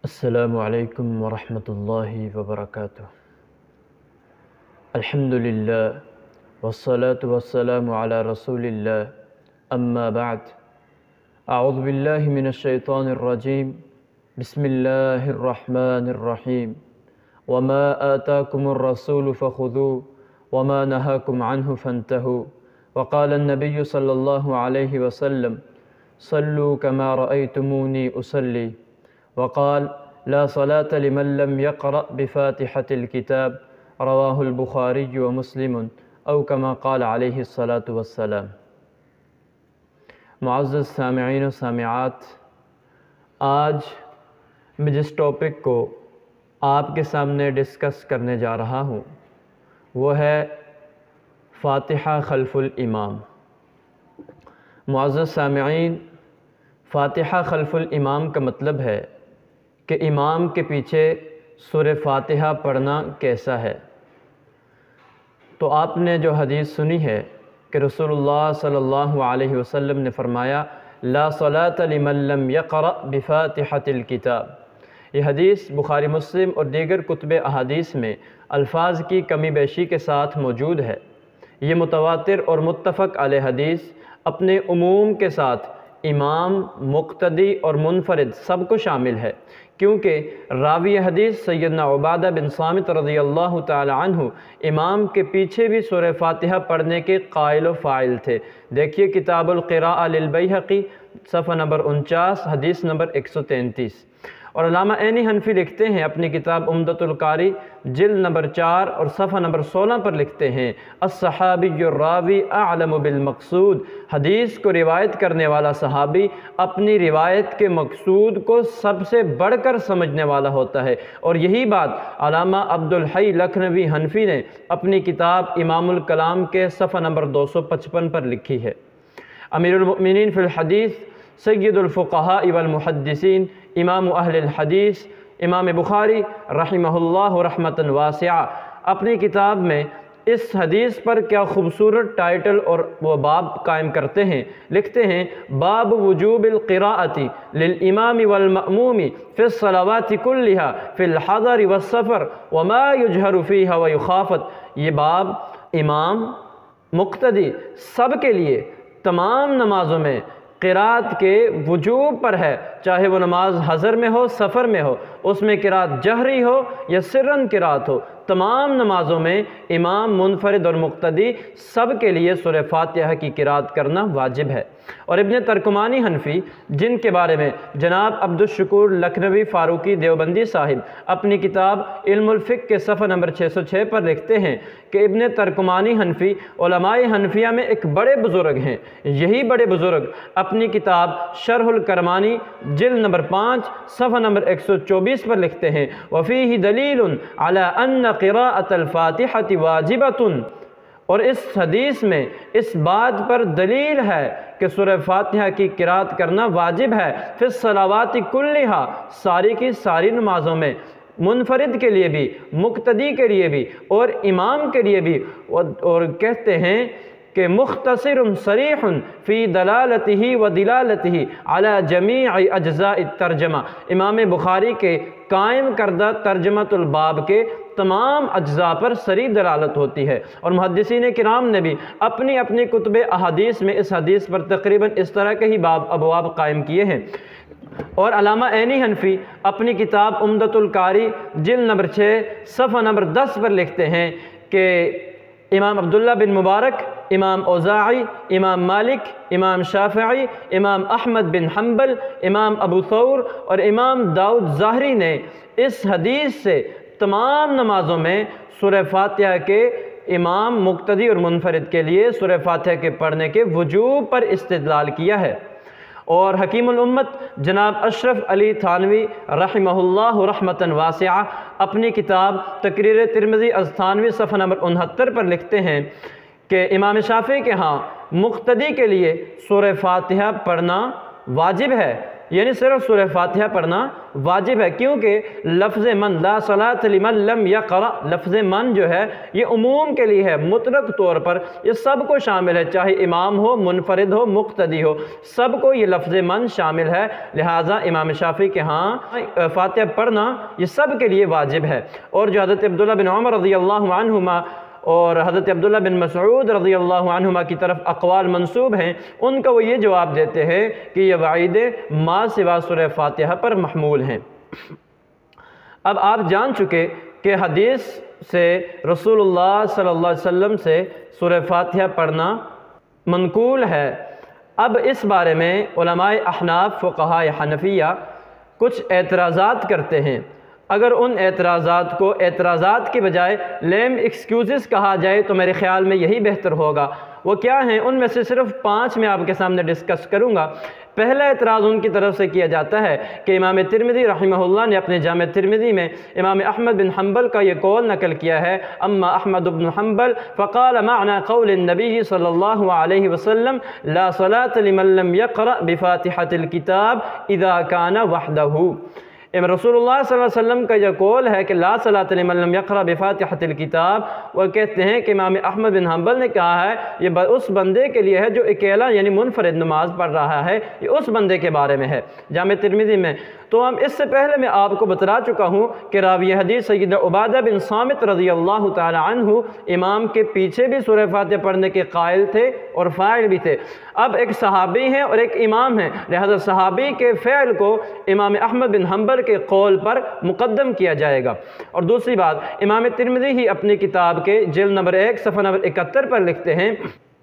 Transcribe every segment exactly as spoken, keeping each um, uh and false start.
السلام علیکم ورحمۃ اللہ وبرکاتہ۔ الحمدللہ والصلاة والسلام علی رسول اللہ، اما بعد، اعوذ باللہ من الشیطان الرجیم، بسم اللہ الرحمن الرحیم، وما آتاکم الرسول فخذوه وما نہاکم عنہ فانتہوا، وقال النبی صلی اللہ علیہ وسلم صلوا كما رأيتموني أصلي، وقال لا صلاة لمن لم يقرأ بفاتحة الكتاب، رواہ البخاری ومسلم، او كما قال علیہ الصلاة والسلام۔ معزز سامعین و سامعات، آج میں جس ٹاپک کو آپ کے سامنے ڈسکس کرنے جا رہا ہوں وہ ہے فاتحہ خلف الامام۔ معزز سامعین، فاتحہ خلف الامام کا مطلب ہے کہ امام کے پیچھے سورہ فاتحہ پڑھنا کیسا ہے۔ تو آپ نے جو حدیث سنی ہے کہ رسول اللہ صلی اللہ علیہ وسلم نے فرمایا لا صلاة لمن لم يقرأ بفاتحة الكتاب، یہ حدیث بخاری مسلم اور دیگر کتب احادیث میں الفاظ کی کمی بیشی کے ساتھ موجود ہے۔ یہ متواتر اور متفق علیہ حدیث اپنے عموم کے ساتھ امام، مقتدی اور منفرد سب کو شامل ہے، کیونکہ راوی حدیث سیدنا عبادہ بن صامت رضی اللہ تعالی عنہ امام کے پیچھے بھی سورہ فاتحہ پڑھنے کے قائل و فاعل تھے۔ دیکھیے کتاب القراءہ للبیہقی صفحہ نمبر انچاس، حدیث نمبر ایک سو تینتیس۔ اور علامہ عینی حنفی لکھتے ہیں اپنی کتاب عمدۃ القاری جلد نمبر چار اور صفحہ نمبر سولہ پر لکھتے ہیں الصحابی الراوی اعلم بالمقصود، حدیث کو روایت کرنے والا صحابی اپنی روایت کے مقصود کو سب سے بڑھ کر سمجھنے والا ہوتا ہے۔ اور یہی بات علامہ عبدالحی لکھنوی حنفی نے اپنی کتاب امام الکلام کے صفحہ نمبر دو سو پچپن پر لکھی ہے۔ امیر المؤمنین فی الحدیث، سید الفقہاء والمحدثین، امام اہل الحدیث امام بخاری رحمہ اللہ رحمۃ واسعہ اپنی کتاب میں اس حدیث پر کیا خوبصورت ٹائٹل اور وہ باب قائم کرتے ہیں، لکھتے ہیں باب وجوب القراءۃ للامام والمأموم فی الصلوات کلھا فی الحضر والسفر وما یجہر فیہا ویخافت۔ یہ باب امام، مقتدی سب کے لیے تمام نمازوں میں قرات کے وجوب پر ہے، چاہے وہ نماز حضر میں ہو، سفر میں ہو، اس میں قرات جہری ہو یا سرن قرات ہو، تمام نمازوں میں امام، منفرد اور مقتدی سب کے لیے سورہ فاتحہ کی قرات کرنا واجب ہے۔ اور ابن ترکمانی حنفی، جن کے بارے میں جناب عبدالشکور لکھنوی فاروقی دیوبندی صاحب اپنی کتاب علم الفقہ کے صفحہ نمبر چھ سو چھ پر لکھتے ہیں کہ ابن ترکمانی حنفی علماء حنفیہ میں ایک بڑے بزرگ ہیں۔ یہی بڑے بزرگ اپنی کتاب شرح الکرمانی جلد نمبر پانچ صفحہ نمبر ایک سو چوبیس پر لکھتے ہیں وَفِيهِ دَلِيلٌ عَلَىٰ أَنَّ قِرَاءَةَ الْفَاتِحَةِ وَاجِبَةٌ، اور اس حدیث میں اس بات پر دلیل ہے کہ سورہ فاتحہ کی قرات کرنا واجب ہے فی الصلوات کلھا، ساری کی ساری نمازوں میں، منفرد کے لیے بھی، مقتدی کے لیے بھی اور امام کے لیے بھی۔ اور کہتے ہیں کہ مختصر صریح فی دلالتہ و دلالتہ علی جمیع اجزاء الترجمہ، امام بخاری کے قائم کردہ ترجمۃ الباب کے تمام اجزاء پر صریح دلالت ہوتی ہے۔ اور محدثین کرام نے بھی اپنی اپنی کتب احادیث میں اس حدیث پر تقریباً اس طرح کے ہی باب ابواب قائم کیے ہیں۔ اور علامہ عینی حنفی اپنی کتاب عمدۃ القاری جلد نمبر چھ صفحہ نمبر دس پر لکھتے ہیں کہ امام عبداللہ بن مبارک، امام اوزاعی، امام مالک، امام شافعی، امام احمد بن حنبل، امام ابو ثور اور امام داؤد ظاہری نے اس حدیث سے تمام نمازوں میں سورہ فاتحہ کے امام، مقتدی اور منفرد کے لیے سورہ فاتحہ کے پڑھنے کے وجوب پر استدلال کیا ہے۔ اور حکیم الامت جناب اشرف علی تھانوی رحمہ اللہ رحمۃ واسعہ اپنی کتاب تقریر ترمذی از تھانوی صفحہ نمبر انہتر پر لکھتے ہیں کہ امام شافعی کے ہاں مقتدی کے لیے سورہ فاتحہ پڑھنا واجب ہے، یعنی صرف سورہ فاتحہ پڑھنا واجب ہے، کیونکہ لفظ من لا صلاۃ لمن لم یقرأ، لفظ من جو ہے یہ عموم کے لیے ہے، مطلق طور پر یہ سب کو شامل ہے، چاہے امام ہو، منفرد ہو، مقتدی ہو، سب کو یہ لفظ من شامل ہے۔ لہٰذا امام شافعی کے ہاں فاتحہ پڑھنا یہ سب کے لیے واجب ہے۔ اور جو حضرت عبداللہ بن عمر رضی اللہ عنہما اور حضرت عبداللہ بن مسعود رضی اللہ عنہما کی طرف اقوال منسوب ہیں، ان کا وہ یہ جواب دیتے ہیں کہ یہ وعید ما سوا سورہ فاتحہ پر محمول ہیں۔ اب آپ جان چکے کہ حدیث سے رسول اللہ صلی اللہ علیہ وسلم سے سورہ فاتحہ پڑھنا منقول ہے۔ اب اس بارے میں علماء احناف فقہاء حنفیہ کچھ اعتراضات کرتے ہیں۔ اگر ان اعتراضات کو اعتراضات کے بجائے لیم ایکسکیوزز کہا جائے تو میرے خیال میں یہی بہتر ہوگا۔ وہ کیا ہیں؟ ان میں سے صرف پانچ میں آپ کے سامنے ڈسکس کروں گا۔ پہلا اعتراض ان کی طرف سے کیا جاتا ہے کہ امام ترمذی رحمہ اللہ نے اپنے جامع ترمذی میں امام احمد بن حنبل کا یہ قول نقل کیا ہے، اما احمد بن حنبل فقال معنى قول النبی صلی اللہ علیہ وسلم لا صلاة لمن لم يقرأ بفاتحة الكتاب اذا كان وحده۔ رسول اللہ صلی اللہ علیہ وسلم کا یہ قول ہے کہ لا صلاۃ لمن لم یقرأ بفاتحۃ الکتاب، وہ کہتے ہیں کہ امام احمد بن حنبل نے کہا ہے یہ اس بندے کے لیے ہے جو اکیلا یعنی منفرد نماز پڑھ رہا ہے، یہ اس بندے کے بارے میں ہے جامع ترمذی میں۔ تو ہم اس سے پہلے میں آپ کو بتلا چکا ہوں کہ راوی حدیث سیدنا عبادہ بن صامت رضی اللہ تعالی عنہ امام کے پیچھے بھی سورہ فاتحہ پڑھنے کے قائل تھے اور فاعل بھی تھے۔ اب ایک صحابی ہیں اور ایک امام ہیں، لہذا صحابی کے فعل کو امام احمد بن حنبل کے قول پر مقدم کیا جائے گا۔ اور دوسری بات، امام ترمذی ہی اپنی کتاب کے جلد نمبر ایک صفحہ نمبر اکہتر پر لکھتے ہیں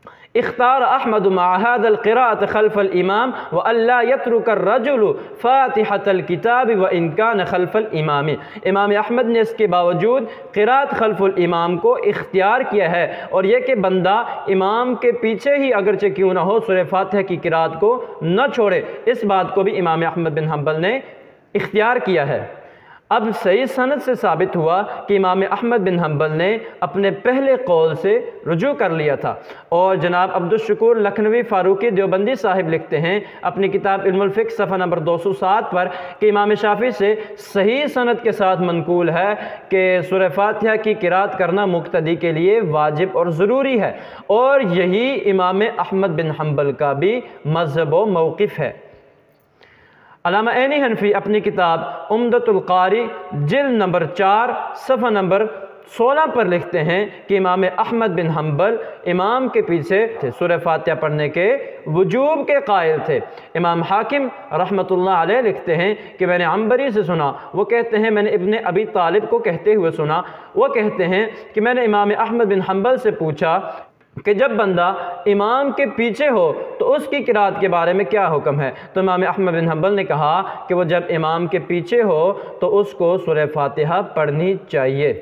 اختار احمد مع هذا القراءة خلف الامام والا يترك الرجل فاتحة الكتاب وان كان خلف الامام۔ امام احمد نے اس کے باوجود قراءت خلف الامام کو اختیار کیا ہے، اور یہ کہ بندہ امام کے پیچھے ہی اگرچہ کیوں نہ ہو سورہ فاتحہ کی قراءت کو نہ چھوڑے، اس بات کو بھی امام احمد بن حنبل نے اختیار کیا ہے۔ اب صحیح سند سے ثابت ہوا کہ امام احمد بن حنبل نے اپنے پہلے قول سے رجوع کر لیا تھا، اور جناب عبدالشکور لکھنوی فاروقی دیوبندی صاحب لکھتے ہیں اپنی کتاب علم الفقہ صفحہ نمبر دو سو سات پر کہ امام شافعی سے صحیح سند کے ساتھ منقول ہے کہ سورہ فاتحہ کی قراءت کرنا مقتدی کے لیے واجب اور ضروری ہے، اور یہی امام احمد بن حنبل کا بھی مذہب و موقف ہے۔ علامہ عینی حنفی اپنی کتاب عمدۃ القاری جلد نمبر چار صفحہ نمبر سولہ پر لکھتے ہیں کہ امام احمد بن حنبل امام کے پیچھے تھے، سورہ فاتحہ پڑھنے کے وجوب کے قائل تھے۔ امام حاکم رحمۃ اللہ علیہ لکھتے ہیں کہ میں نے عنبری سے سنا، وہ کہتے ہیں میں نے ابن ابی طالب کو کہتے ہوئے سنا، وہ کہتے ہیں کہ میں نے امام احمد بن حنبل سے پوچھا کہ جب بندہ امام کے پیچھے ہو تو اس کی قراءت کے بارے میں کیا حکم ہے؟ تو امام احمد بن حنبل نے کہا کہ وہ جب امام کے پیچھے ہو تو اس کو سورہ فاتحہ پڑھنی چاہیے۔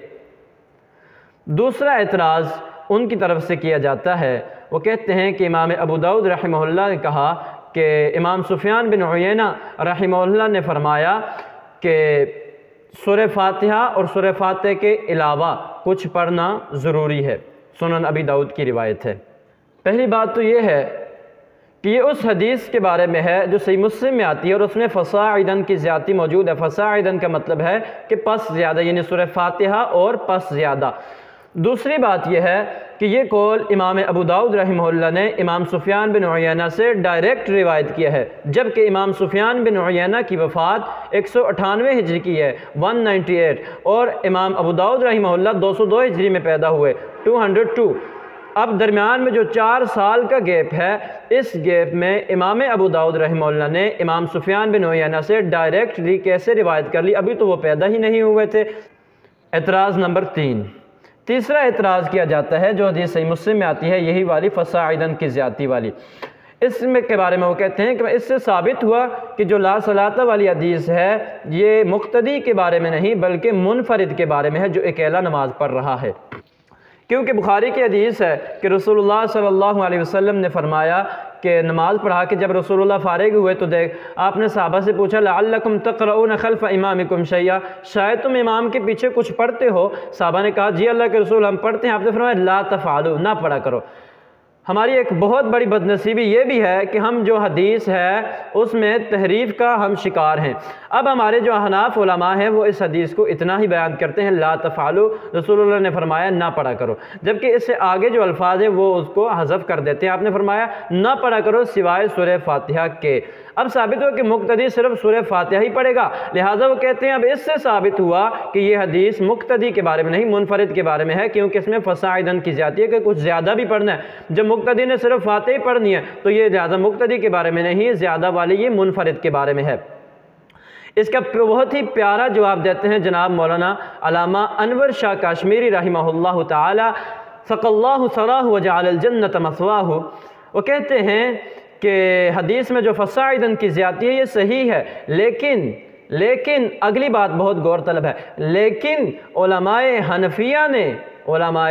دوسرا اعتراض ان کی طرف سے کیا جاتا ہے، وہ کہتے ہیں کہ امام ابو داؤد رحمہ اللہ نے کہا کہ امام سفیان بن عیینہ رحمہ اللہ نے فرمایا کہ سورہ فاتحہ اور سورہ فاتحہ کے علاوہ کچھ پڑھنا ضروری ہے، سنن ابی داؤد کی روایت ہے۔ پہلی بات تو یہ ہے کہ یہ اس حدیث کے بارے میں ہے جو صحیح مسلم میں آتی ہے، اور اس میں فصاعدن کی زیادتی موجود ہے۔ فصاعدن کا مطلب ہے کہ پس زیادہ، یعنی سورہ فاتحہ اور پس زیادہ۔ دوسری بات یہ ہے کہ یہ قول امام ابو داؤد رحمہ اللہ نے امام سفیان بن عیینہ سے ڈائریکٹ روایت کیا ہے، جبکہ امام سفیان بن عیینہ کی وفات ایک سو اٹھانوے ہجری کی ہے، ون نائنٹی ایٹ، اور امام ابو داؤد رحمہ اللہ دو سو دو ہجری میں پیدا ہوئے، ٹو ہنڈریڈ ٹو۔ اب درمیان میں جو چار سال کا گیپ ہے، اس گیپ میں امام ابو داؤد رحمہ اللہ نے امام سفیان بن عیینہ سے ڈائریکٹلی کیسے روایت کر لی؟ ابھی تو وہ پیدا ہی نہیں ہوئے تھے۔ اعتراض نمبر تین، تیسرا اعتراض کیا جاتا ہے جو حدیث صحیح مسلم میں آتی ہے، یہی والی فصاعدن کی زیادتی والی۔ اس میں کے بارے میں وہ کہتے ہیں کہ اس سے ثابت ہوا کہ جو لا صلاۃ والی حدیث ہے یہ مقتدی کے بارے میں نہیں بلکہ منفرد کے بارے میں ہے، جو اکیلا نماز پڑھ رہا ہے، کیونکہ بخاری کی حدیث ہے کہ رسول اللہ صلی اللہ علیہ وسلم نے فرمایا کہ نماز پڑھا کہ جب رسول اللہ فارغ ہوئے تو دیکھ آپ نے صحابہ سے پوچھا لعلکم تقرؤون خلف امامکم شیئا، شاید تم امام کے پیچھے کچھ پڑھتے ہو؟ صحابہ نے کہا جی اللہ کے رسول ہم پڑھتے ہیں۔ آپ نے فرمایا لا تفعلوا، نہ پڑھا کرو۔ ہماری ایک بہت بڑی بدنصیبی یہ بھی ہے کہ ہم جو حدیث ہے اس میں تحریف کا ہم شکار ہیں۔ اب ہمارے جو احناف علماء ہیں وہ اس حدیث کو اتنا ہی بیان کرتے ہیں، لا تفعلوا، رسول اللہ نے فرمایا نہ پڑھا کرو، جبکہ اس سے آگے جو الفاظ ہیں وہ اس کو حذف کر دیتے ہیں۔ آپ نے فرمایا نہ پڑھا کرو سوائے سورہ فاتحہ کے۔ اب ثابت ہو کہ مقتدی صرف سورہ فاتحہ ہی پڑھے گا، لہٰذا وہ کہتے ہیں اب اس سے ثابت ہوا کہ یہ حدیث مقتدی کے بارے میں نہیں، منفرد کے بارے میں ہے، کیونکہ اس میں فصاعدن کی زیادتی ہے کہ کچھ زیادہ بھی پڑھنا ہے۔ جب مقتدی نے صرف فاتحہ ہی پڑھنی ہے تو یہ زیادہ مقتدی کے بارے میں نہیں، زیادہ والی یہ منفرد کے بارے میں ہے۔ اس کا بہت ہی پیارا جواب دیتے ہیں جناب مولانا علامہ انور شاہ کاشمیری رحمہ اللہ تعالی سق اللہ ثراہ وجعل الجنۃ مثواہ۔ وہ کہتے ہیں کہ حدیث میں جو فصاعدن کی زیادتی ہے یہ صحیح ہے، لیکن لیکن اگلی بات بہت غور طلب ہے، لیکن علماء حنفیہ نے علماء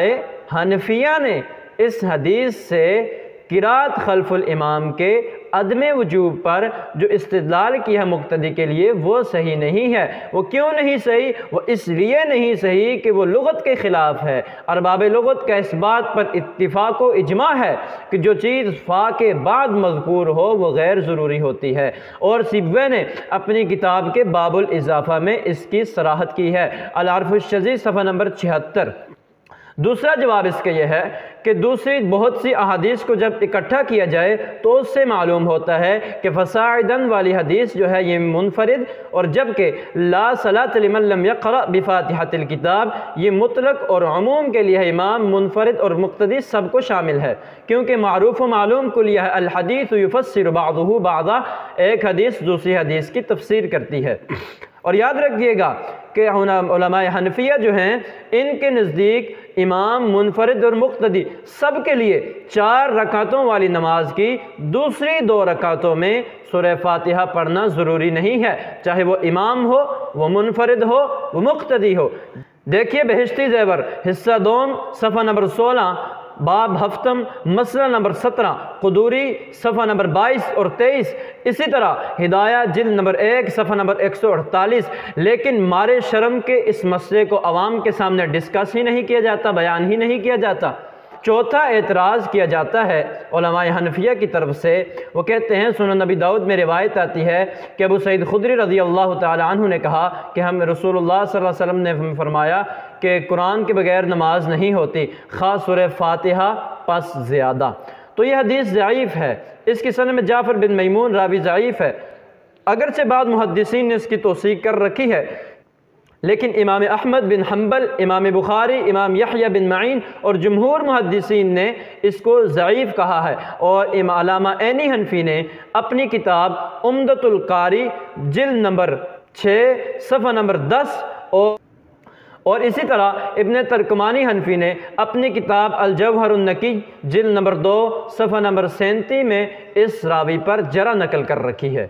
حنفیہ نے اس حدیث سے قرات خلف الامام کے عدم وجوب پر جو استدلال کیا ہے مقتدی کے لیے وہ صحیح نہیں ہے۔ وہ کیوں نہیں صحیح؟ وہ اس لیے نہیں صحیح کہ وہ لغت کے خلاف ہے۔ ارباب لغت کا اس بات پر اتفاق و اجماع ہے کہ جو چیز فا کے بعد مذکور ہو وہ غیر ضروری ہوتی ہے، اور سیبوے نے اپنی کتاب کے باب الاضافہ میں اس کی صراحت کی ہے، العرف الشذیذ صفحہ نمبر چھہتر۔ دوسرا جواب اس کا یہ ہے کہ دوسری بہت سی احادیث کو جب اکٹھا کیا جائے تو اس سے معلوم ہوتا ہے کہ فصاعدن والی حدیث جو ہے یہ منفرد، اور جبکہ لا صلاۃ لمن لم یقرأ بفاتحۃ الکتاب یہ مطلق اور عموم کے لیے امام، منفرد اور مقتدی سب کو شامل ہے، کیونکہ معروف و معلوم کلیہ ہے الحدیث یفسر بعضہ بعضا، ایک حدیث دوسری حدیث کی تفسیر کرتی ہے۔ اور یاد رکھیے گا کہ علماء حنفیہ جو ہیں ان کے نزدیک امام، منفرد اور مقتدی سب کے لیے چار رکعتوں والی نماز کی دوسری دو رکعتوں میں سورہ فاتحہ پڑھنا ضروری نہیں ہے، چاہے وہ امام ہو، وہ منفرد ہو، وہ مقتدی ہو۔ دیکھیے بہشتی زیور حصہ دوم صفحہ نمبر سولہ، باب ہفتم مسئلہ نمبر سترہ، قدوری صفحہ نمبر بائیس اور تیئیس، اسی طرح ہدایہ جلد نمبر ایک صفحہ نمبر ایک سو اڑتالیس۔ لیکن مارے شرم کے اس مسئلے کو عوام کے سامنے ڈسکس ہی نہیں کیا جاتا، بیان ہی نہیں کیا جاتا۔ چوتھا اعتراض کیا جاتا ہے علماء حنفیہ کی طرف سے، وہ کہتے ہیں سنن نبی داؤد میں روایت آتی ہے کہ ابو سعید خدری رضی اللہ تعالی عنہ نے کہا کہ ہم رسول اللہ صلی اللہ علیہ وسلم نے فرمایا کہ قرآن کے بغیر نماز نہیں ہوتی، خاص سورہ فاتحہ پس زیادہ۔ تو یہ حدیث ضعیف ہے، اس کی سند میں جعفر بن میمون راوی ضعیف ہے، اگرچہ بعض محدثین نے اس کی توثیق کر رکھی ہے، لیکن امام احمد بن حنبل، امام بخاری، امام یحییٰ بن معین اور جمہور محدثین نے اس کو ضعیف کہا ہے، اور علامہ عینی حنفی نے اپنی کتاب عمدۃ القاری جلد نمبر چھ صفحہ نمبر دس اور اور اسی طرح ابن ترکمانی حنفی نے اپنی کتاب الجوہر النقی جلد نمبر دو صفحہ نمبر سینتی میں اس راوی پر جرح نقل کر رکھی ہے۔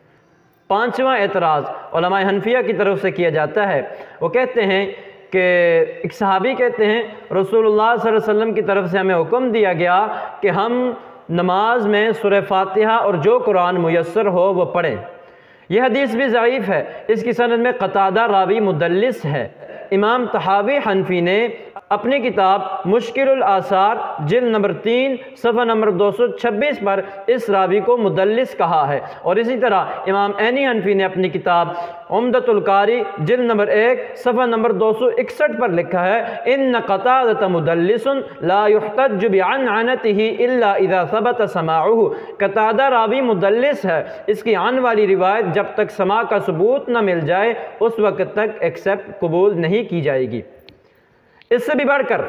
پانچواں اعتراض علماء حنفیہ کی طرف سے کیا جاتا ہے، وہ کہتے ہیں کہ ایک صحابی کہتے ہیں رسول اللہ صلی اللہ علیہ وسلم کی طرف سے ہمیں حکم دیا گیا کہ ہم نماز میں سورہ فاتحہ اور جو قرآن میسر ہو وہ پڑھیں۔ یہ حدیث بھی ضعیف ہے، اس کی سند میں قتادہ راوی مدلس ہے۔ امام طحاوی حنفی نے اپنی کتاب مشکل الآثار جلد نمبر تین صفحہ نمبر دو سو چھبیس پر اس راوی کو مدلس کہا ہے، اور اسی طرح امام عینی حنفی نے اپنی کتاب عمدۃ القاری جلد نمبر ایک صفحہ نمبر دو سو اکسٹھ پر لکھا ہے ان قتادہ مدلس لا يحتج بعنعنته الا اذا ثبت سماعه، قتادہ راوی مدلس ہے، اس کی عن والی روایت جب تک سماع کا ثبوت نہ مل جائے اس وقت تک ایکسپٹ قبول نہیں کی جائے گی۔ اس سے بھی بڑھ کر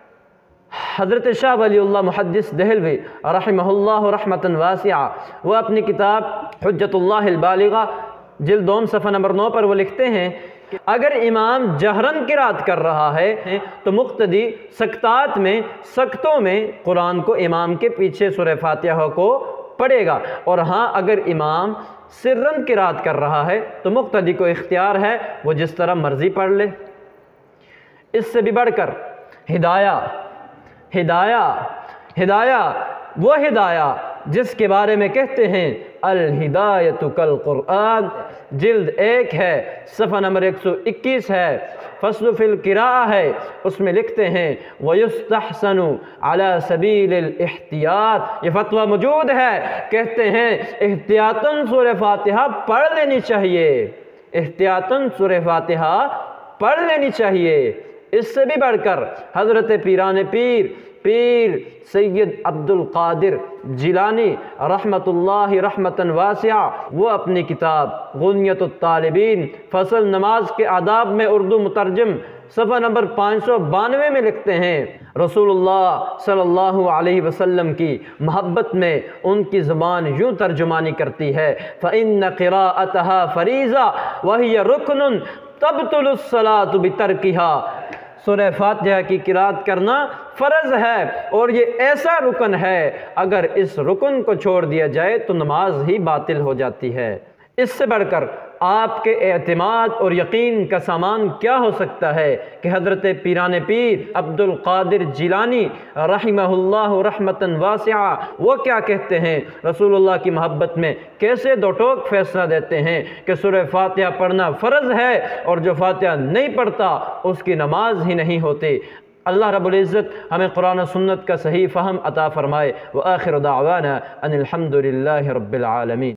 حضرت شاہ ولی اللہ محدث دہلوی رحمہ اللہ رحمۃ واسعہ وہ اپنی کتاب حجت اللہ البالغہ جلد دوم صفحہ نمبر نو پر وہ لکھتے ہیں کہ اگر امام جہرن قرات کر رہا ہے تو مقتدی سکتات میں سکتوں میں قرآن کو امام کے پیچھے سورہ فاتحہ کو پڑھے گا، اور ہاں اگر امام سرن قرات کر رہا ہے تو مقتدی کو اختیار ہے وہ جس طرح مرضی پڑھ لے۔ اس سے بھی بڑھ کر ہدایہ ہدایہ ہدایہ وہ ہدایہ جس کے بارے میں کہتے ہیں الہدایۃ کالقرآن، جلد ایک ہے، صفحہ نمبر ایک سو اکیس ہے، فصل فی القراءہ ہے، اس میں لکھتے ہیں وَيُسْتَحْسَنُ عَلَى سَبِيلِ الْإِحْتِيَاطِ، یہ فتویٰ موجود ہے، کہتے ہیں احتیاطاً سورہ فاتحہ پڑھ لینی چاہیے، احتیاطاً سورہ فاتحہ پڑھ لینی چاہیے۔ اس سے بھی بڑھ کر حضرت پیران پیر پیر سید عبد القادر جیلانی رحمت اللہ رحمتاً واسعہ، وہ اپنی کتاب غنیۃ الطالبین فصل نماز کے آداب میں اردو مترجم صفحہ نمبر پانچ سو بانوے میں لکھتے ہیں رسول اللہ صلی اللہ علیہ وسلم کی محبت میں ان کی زبان یوں ترجمانی کرتی ہے فَإِنَّ قِرَاءَتَهَا فَرِيضَةٌ وَهِيَ رُكْنٌ تَبْطُلُ الصَّلَاةُ بِتَرْكِهَا، سورہ فاتحہ کی قرات کرنا فرض ہے اور یہ ایسا رکن ہے اگر اس رکن کو چھوڑ دیا جائے تو نماز ہی باطل ہو جاتی ہے۔ اس سے بڑھ کر آپ کے اعتماد اور یقین کا سامان کیا ہو سکتا ہے کہ حضرت پیران پیر عبد القادر جیلانی رحمہ اللہ رحمتاً واسعہ وہ کیا کہتے ہیں، رسول اللہ کی محبت میں کیسے دو ٹوک فیصلہ دیتے ہیں کہ سورہ فاتحہ پڑھنا فرض ہے اور جو فاتحہ نہیں پڑھتا اس کی نماز ہی نہیں ہوتی۔ اللہ رب العزت ہمیں قرآن و سنت کا صحیح فہم عطا فرمائے۔ وآخر دعوانا ان الحمد للہ رب العالمین۔